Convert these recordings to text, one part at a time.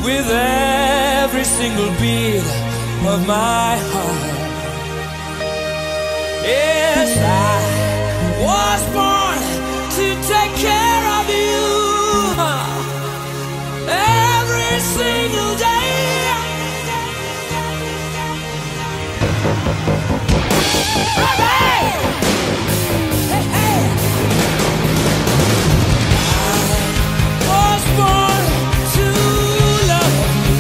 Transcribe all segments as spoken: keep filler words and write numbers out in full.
with every single beat of my heart. Yes, I was born to take care of you every single day. Hey, hey, hey. I was born to love you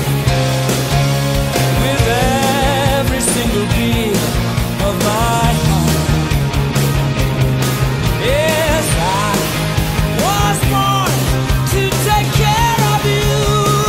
with every single beat of my heart. Yes, I was born to take care of you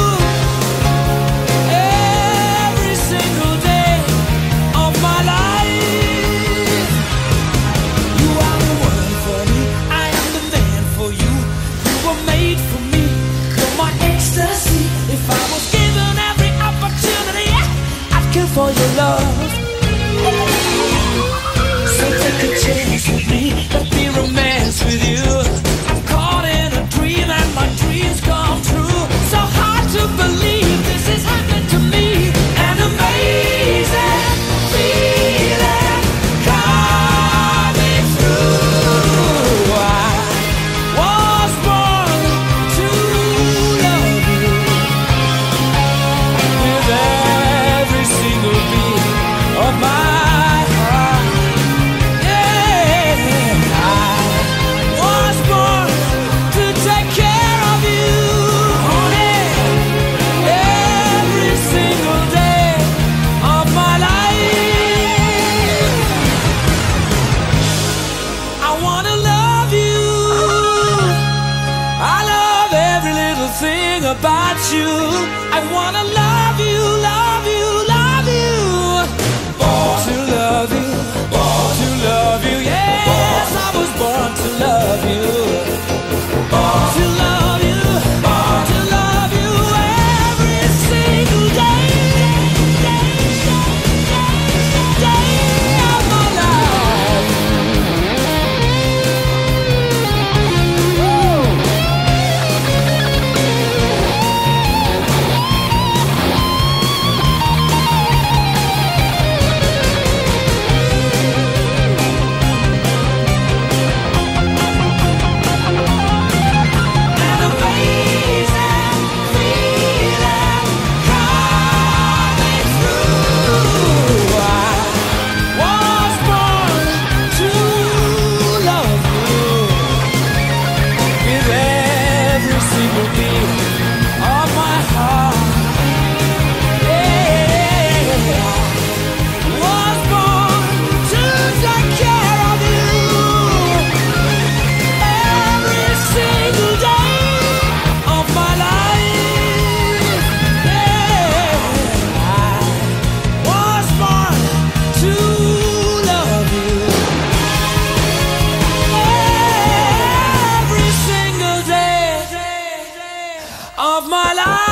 every single day of my life. You are the one for me, I am the man for you. You were made for me, you're my ecstasy. If I was given every opportunity, I'd kill for your love. So take a chance with me, let me romance with you. I'm caught in a dream and my dreams come true. So hard to believe this is happening to me. An amazing feeling coming through. I was born to love you with every single beat of my about you. I wanna love you, love you, love you. Born to love you, born to love you. Yes, I was born to love you. Born to love you, born to love you every single day, day, day, day of my life. Woo! Of my life.